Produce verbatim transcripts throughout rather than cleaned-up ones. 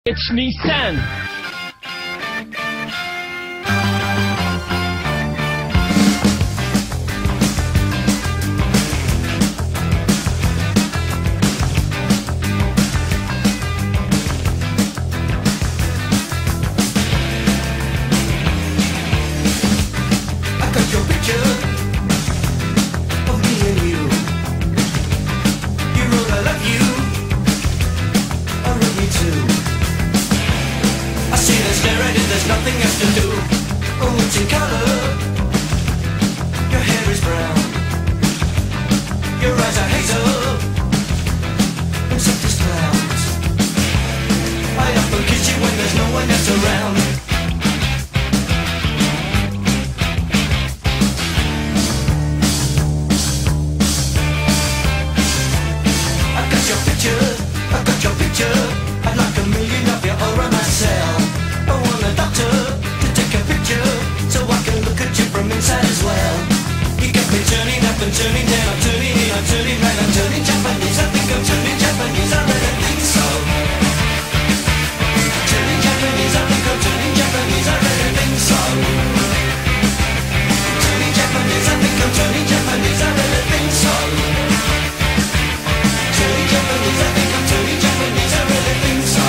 Wieczny sen. Nothing else to do. Oh, it's in color. Your hair is brown. Your eyes are hazel and soft as clouds. I often kiss you when there's no one else around. I got your picture. I got your picture. I'd like a million of you all around myself. I want a doctor to take a picture so I can look at you from inside as well. You got me turning up and turning down, I'm turning in, I'm turning right, I'm turning Japanese. I think I'm turning Japanese, I really think so. Turning Japanese, I think I'm turning Japanese, I really think so. Turning Japanese, I think I'm turning Japanese, I really think so. Turning Japanese, I think I'm turning Japanese, I really think so.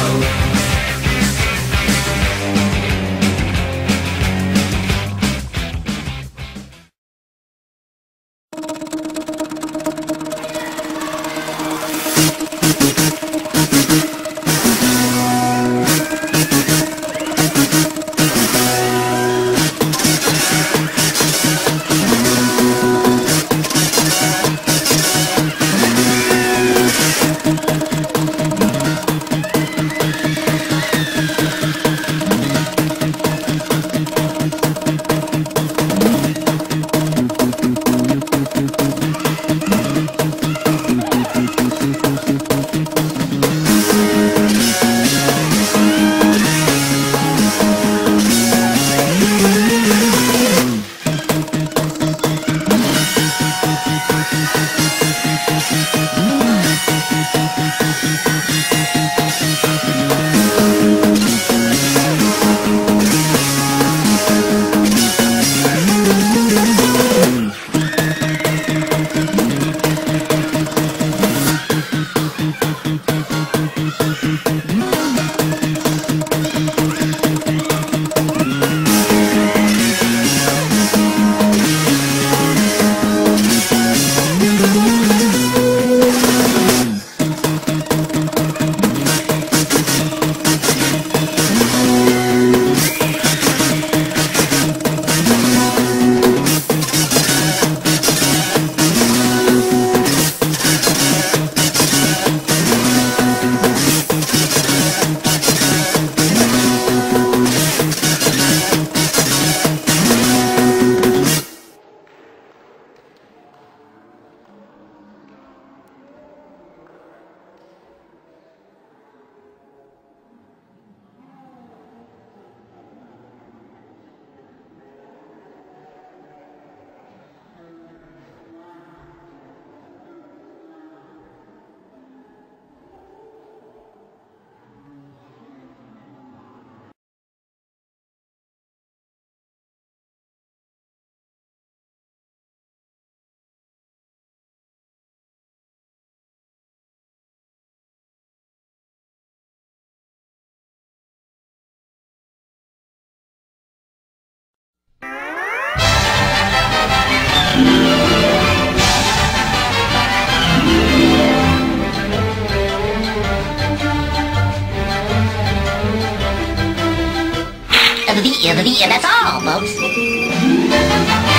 The, the, the, that's all, folks.